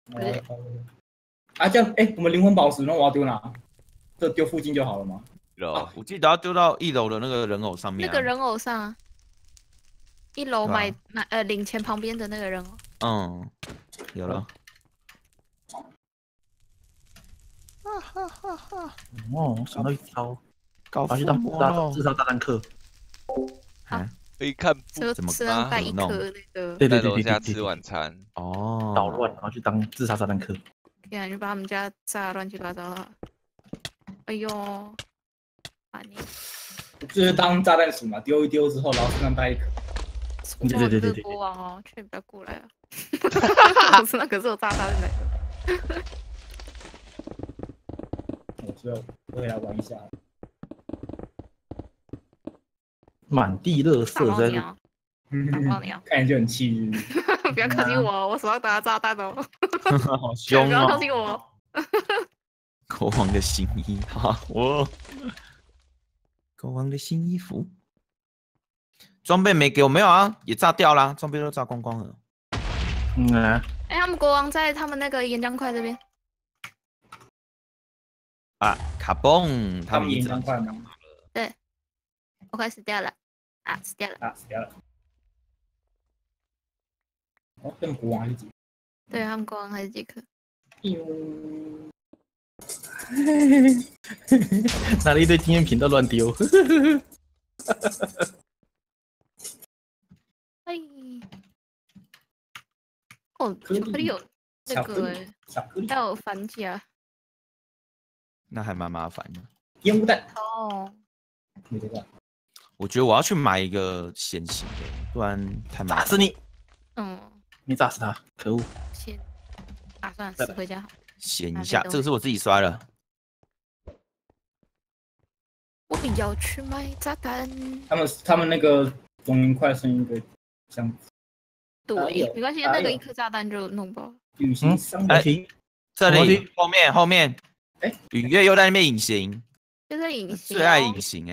啊，这样，我们灵魂宝石那我要丢哪？这丢附近就好了吗？ 我记得要丢到1楼的那个人偶上面。 那个人偶上啊，1楼领钱旁边的那个人偶。 嗯，有了。 哦，想到一招， 搞去当自杀炸弹客。 啊， 可以看怎么带一颗那个？ 对， 在楼下吃晚餐。 哦， 捣乱，然后去当自杀炸弹客。 对啊，就把他们家炸乱七八糟了。哎呦，烦你！ 就是当炸弹鼠嘛，丢一丢之后，然后身上带一颗。 对。 国王哦，劝你不要过来啊！我身上可是有炸弹的。 我也来玩一下。 满地垃圾在路。 看起来就很气日。 不要靠近我，我手上打炸弹哦！ 好凶哦！ 不要靠近我。 国王的新衣，好，国王的新衣服，装备没给我，没有啊，也炸掉啦，装备都炸光光了。 他们国王在他们那个岩浆块这边。 啊，卡蹦， 他们岩浆块吗？ 对，我快死掉了，死掉了。 哦，他们国王还是几？ 对，他们国王还是几颗？ 拿了一堆纪念品都乱丢。 哎，哦，巧克力有那个还有反甲， 那还蛮麻烦的。 烟雾弹哦， 我觉得我要去买一个显形的，不然太麻烦。 打死你！ 你炸死他，可恶！ 先算了，死回家好。 显一下，这个是我自己刷的。 我要去买炸弹。 他们那个中间快剩一个箱子。 对，没关系，那个一颗炸弹就弄爆。 旅行商品， 这里后面，允月又在那边隐形， 就在隐形， 最爱隐形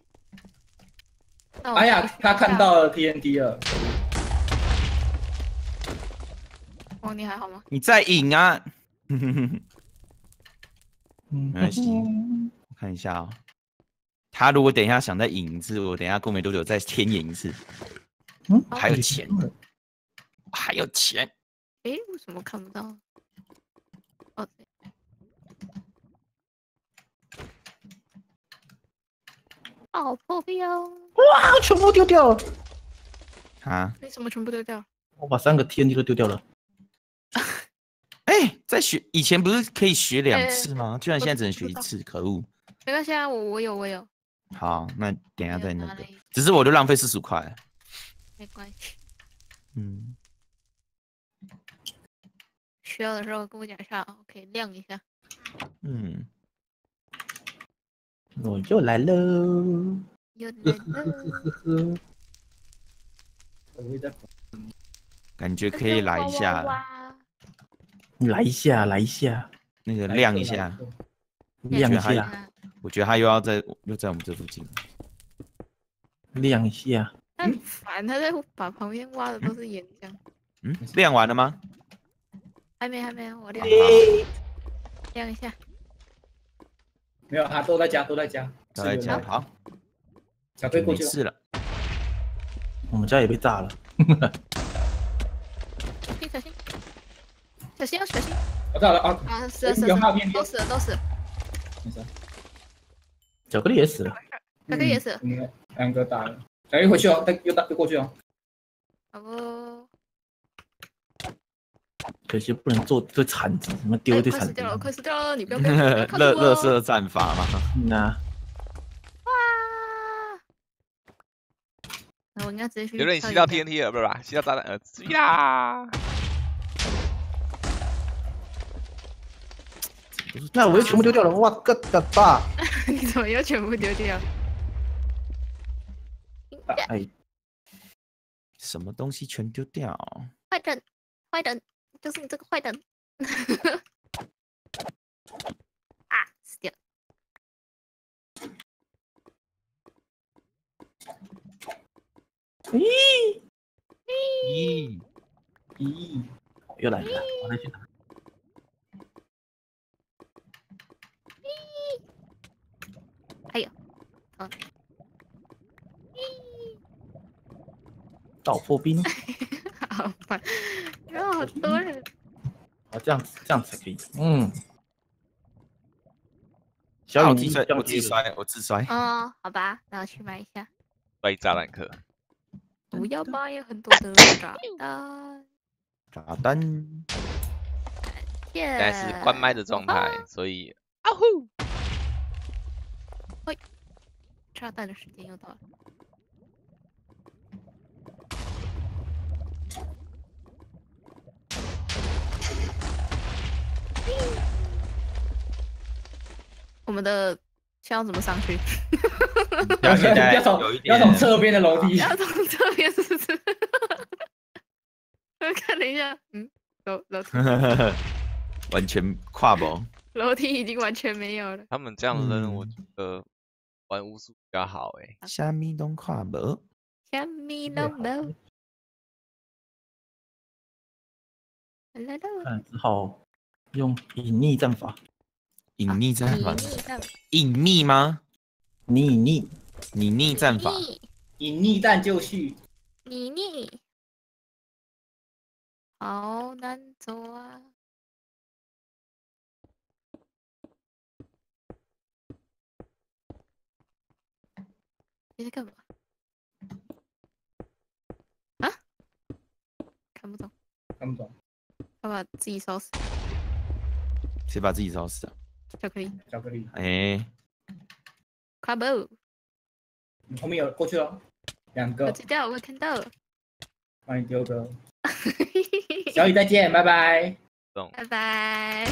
哎呀，他看到了 TNT 了。 哦，你还好吗？ 你在隐啊？没关系，我看一下哦。他如果等一下想再引一次，我等一下过没多久再添引一次。还有钱，还有钱。 为什么看不到？哦，对。好破标！ 哇，全部丢掉了。 为什么全部丢掉？ 我把3个 TNT 都丢掉了。 在学以前不是可以学2次吗？居然现在只能学1次，可恶！ 没关系啊，我有。 好，那等一下再那个，只是我就浪费45块。 没关系。需要的时候跟我讲一下，我可以亮一下。 我又来喽！ 感觉可以来一下。 来一下， 那个亮一下，我觉得他又在我们这附近， 亮一下。 很烦，他在把旁边挖的都是岩浆。 亮完了吗？ 还没，我亮一下。 没有，他都在家。 好， 小飞过去了。 我们家也被炸了。 小心！ 我到了啊！ 死了，都死了。 没事。 巧克力也死了。 巧克力也死了。 2个打了，小飞回去哦，又过去哦。 好不。 可惜不能做这铲子，什么丢一堆铲子。 快死掉了！你不要垃圾战法嘛。 那我应该直接去。 有人吸到 TNT 了，不是吧？吸到炸弹呀！ 那我又全部丢掉了，我个的爸！ 你怎么又全部丢掉？ 什么东西全丢掉？ 坏人，就是你这个坏人！死掉！ 又来了，我来去拿。 倒破冰。 好烦，有好多人。 好，这样才可以。小雨， 我自己摔，我自摔。 哦，好吧，那我去买一下。 摔炸弹客。 不要吧，有很多的炸弹。 炸弹。 现现在是关麦的状态，所以啊呼！ 喂，炸弹的时间又到了。我们的现在怎么上去？ 要现在要有一点从侧边的楼梯。 要从这边是不是？我看了一下，楼梯完全跨不。 楼梯已经完全没有了。 他们这样的任务，我觉得玩巫术比较好哎。 虾米都跨不。 虾米都没。来了。 看只好用隐匿战法。 隐匿战法。 隐匿战法。 隐秘吗？ 隐匿。 隐匿战法。 隐匿战就绪。 隐匿。好难走啊！你在干嘛？啊？看不懂。 看不懂。 要把自己烧死。 谁把自己烧死啊？ 巧克力。 巧克力。 哎。 快步。 后面有过去了，2个。 我知道，我看到。 帮你丢个。小雨再见，拜拜。 拜拜。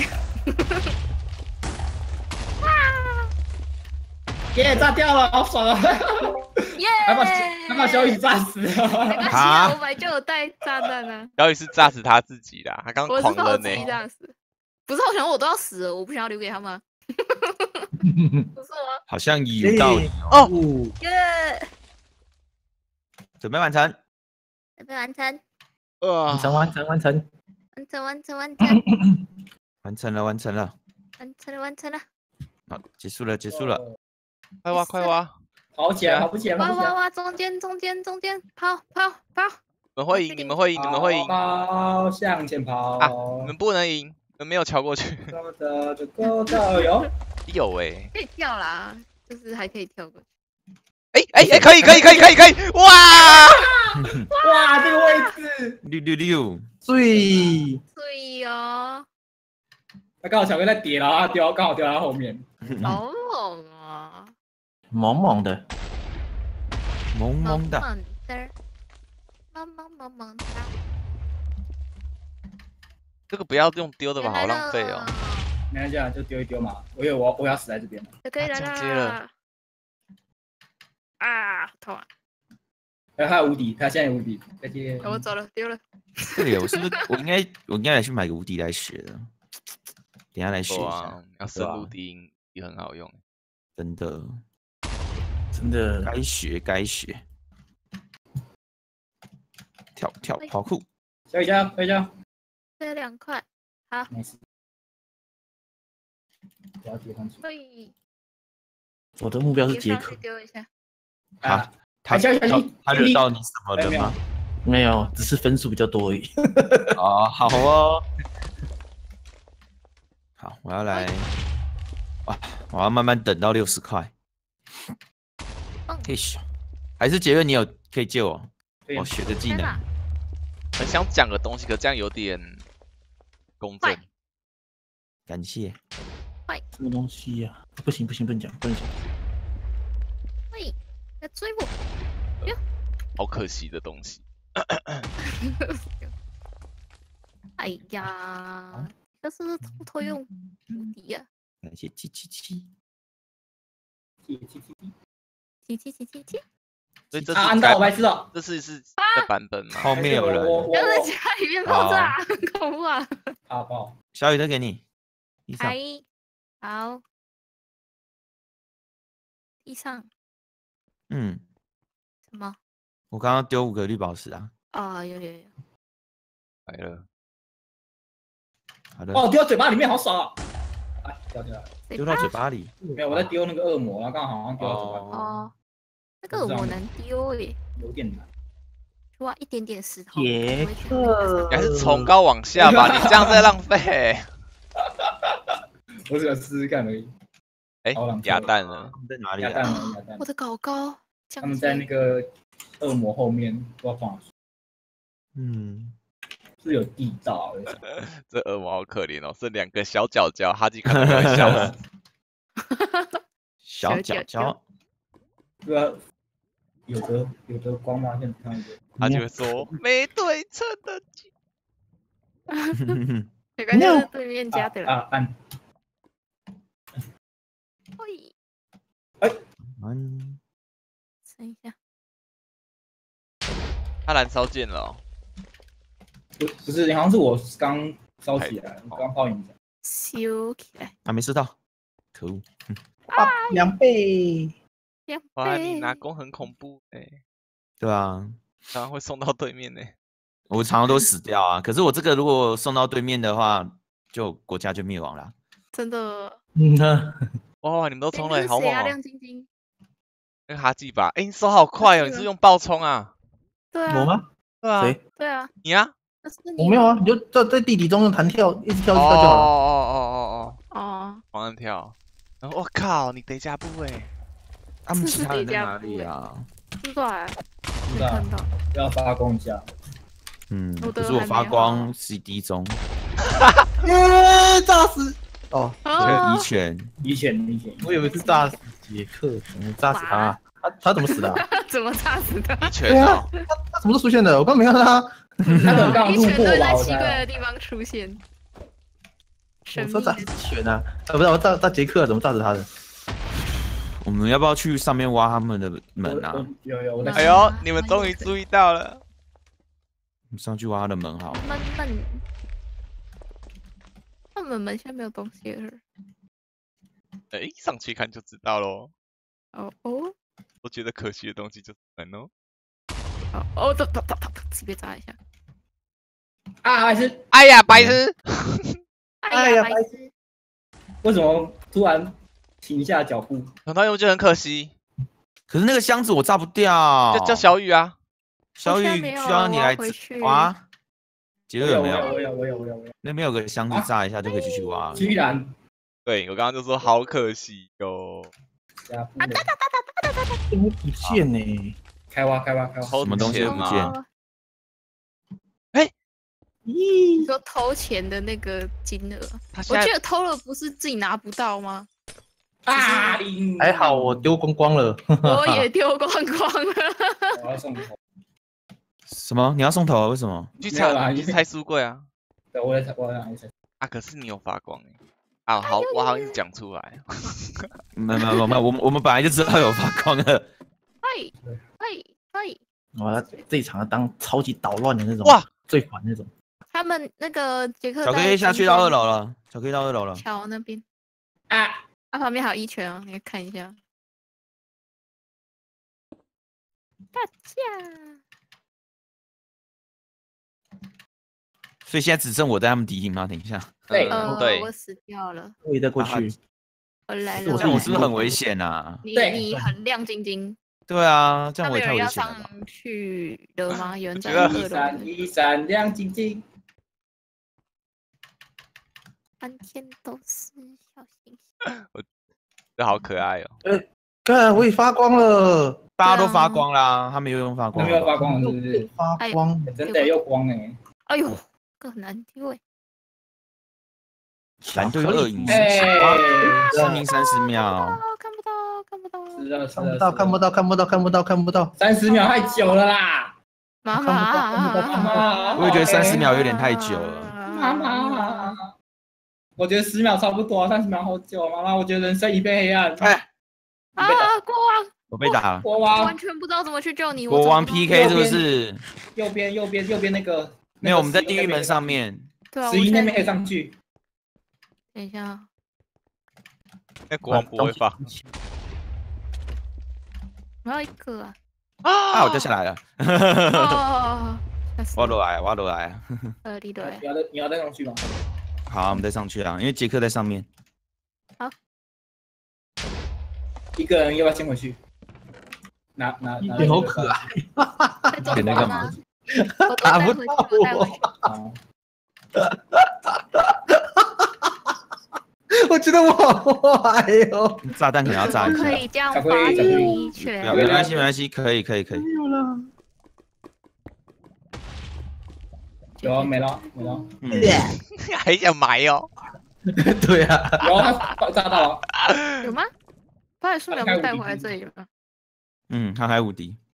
耶，炸掉了，好爽啊！ 耶！ 还把小雨炸死了。 没关系啊，我本来就有带炸弹啊。 小雨是炸死他自己的，他刚狂扔呢。 不是，我想我都要死了，我不想要留给他们。不是我。 好像有道理哦。 耶！ 准备完成。 准备完成。 完成。 完成了。 好，结束了。 快挖！ 跑起来，跑不起来！ 挖！中间，跑！ 你们会赢！ 跑，向前跑！ 啊，你们不能赢，你们没有敲过去。有哎， 可以跳啦，就是还可以跳过去。 可以！哇！ 哇，这个位置 666， 对哦。 他刚好巧克力在跌了，刚好掉到后面。 好猛啊！ 萌的。 这个不要用丢的吧，好浪费哦。 没关系啊，就丢一丢嘛。我要死在这边了。 就可以来了。啊，痛啊！ 他有无敌，他现在有无敌。再见。 我走了，丢了。 对，我是不是我应该来去买个无敌来学的？等下来学一下。 要深入低音也很好用。 真的。该学。跳跑酷。 小雨加油！ 这2块，好。 没事。不要跌上去。 我的目标是杰克。 丢一下。 他惹到你什么了吗？ 没有，只是分数比较多而已。 哦，好哦。好，我要来。哇，我要慢慢等到60块。可以选，还是杰瑞你有可以借我？我学个技能。 很想讲个东西，可这样有点公正。 感谢。 什么东西呀？不行，不能讲。 喂，来追我！ 好可惜的东西。 哎呀，这是偷用无敌呀！ 感谢777。 所以这按到我白痴了。 这是的版本吗？ 后面有人。 要在家里面爆炸，很恐怖啊！ 好爆。 小雨再给你。地上。 好。地上。什么？ 我刚刚丢5个绿宝石啊。 哦，有。 来了。 好的。 哦，丢到嘴巴里面，好爽啊！哎，掉下来。 丢到嘴巴里。 没有，我在丢那个恶魔，然后刚好像丢到嘴巴里， 哦，那个我能丢耶， 有点难。 哇，一点点石头。 杰我克应该是从高往下吧？你这样在浪费。 我只想试试看而已。 哎好浪，费鸭蛋呢？ 在哪里鸭蛋啊？ 了，鸭蛋我。的狗狗， 他们在那个恶魔后面，不知道放哪去， 嗯， 是有地道。 这恶魔好可怜哦，剩2个小角角，哈基看到会笑死。 小角角， 对啊，有的光吗？现在看一个。 他就会说没对称的。 没关系，是对面家的啦。 按。 喂， 嗯， 等一下， 他燃烧剑了哦。 不是，好像是我刚烧起来，刚泡影。 修起来。 还没吃到，可恶。 2倍。 哇，你拿弓很恐怖对啊， 常常会送到对面我常常都死掉啊。可是我这个如果送到对面的话，就国家就灭亡了。 真的。 哇，你们都冲了，好猛哦！ 亮晶晶。 那个哈基吧，你手好快哦，你是用爆冲啊？ 对啊。 我吗？ 对啊。 谁？ 对啊。 你啊？ 我没有啊，你就在地底中用弹跳，一直跳就好了。 哦，往上跳。然后我靠，你得加步他们其他人在哪里啊？ 不知道哎，没看到。 要发光一下。 嗯，可是我发光 CD 中。 炸死！哦， 遗犬， 我以为是炸死杰克，怎么炸死他？他怎么死的？ 怎么炸死的？ 遗犬哦， 他什么时候出现的？我刚没看到他。 他可能刚路过吧， 在奇怪的地方出现。 我说炸犬啊，不是我炸杰克，怎么炸死他的？ 我们要不要去上面挖他们的门啊？ 有，我在。 哎呦，你们终于注意到了。 我们上去挖他的门好。 那门现在没有东西了。 上去看就知道咯。 哦。 我觉得可惜的东西就是门哦。 走，随便炸一下。 白痴！ 哎呀，白痴！ 哎呀，白痴！ 为什么突然停下脚步？ 很多人觉得很可惜。 可是那个箱子我炸不掉。 叫小雨啊！ 小雨需要你来挖。杰克有没有？ 我有。 那边有个箱子，炸一下就可以继续挖。 居然。 对，我刚刚就说好可惜哟。 不见呢。 开挖！ 什么东西都不见。 你说偷钱的那个金额，我记得偷了不是自己拿不到吗？ 还好我丢光光了。 我也丢光光了。 我要送头。 什么？你要送头？为什么？ 你去拆书柜啊！ 对，我要拆。 啊，可是你有发光啊，好，我好像讲出来。 没有，我们本来就知道有发光的。 嘿。 哇，这一场当超级捣乱的那种。 哇， 最烦那种。 他们那个杰克巧克力下去到2楼了，巧克力到2楼了。 桥那边啊， 旁边还有一拳哦，你看一下。大家。 所以现在只剩我在他们敌营吗？等一下。 对， 我死掉了。 我也在过去。 我来了。 这样我是不是很危险啊？ 你很亮晶晶。 对啊，这样我也太危险了。 要上去了吗？有人在 2楼。一闪亮晶晶。 满天都是小星星。这好可爱哦。 看我也发光了。 大家都发光啦，他们又用发光。 没有发光，是不是？ 发光， 真的又光哎呦，这很难丢蓝队2赢，3名30秒。 看不到。 看不到。 30秒太久了啦！ 妈妈， 我也觉得30秒有点太久了。 妈妈，我觉得10秒差不多，30秒好久。妈妈，我觉得人生已被黑暗。 国王， 我被打了。 国王完全不知道怎么去救你。 国王 PK 是不是？ 右边那个。 没有，我们在地狱门上面。 对啊 ，11那边可以上去。 等一下。 那国王不会发。 我要一个啊！我掉下来了。挖落来。 对。 你要再上去吗？ 好，我们再上去啊，因为杰克在上面。 好。 一个人要不要先回去？拿。 你好可爱。 点那干嘛？ 我打不带回去， 到我带回去。 哦我觉得我好坏哟。 炸弹可能要炸一下。 可以这样巧克发力巧克力一拳。 没关系没关系，可以。 没有了。 有没了。 嗯， 还想买哦？ 对啊。 然后他炸到了， 有吗？把你素描不带回来这里了吗？ 他还无敌。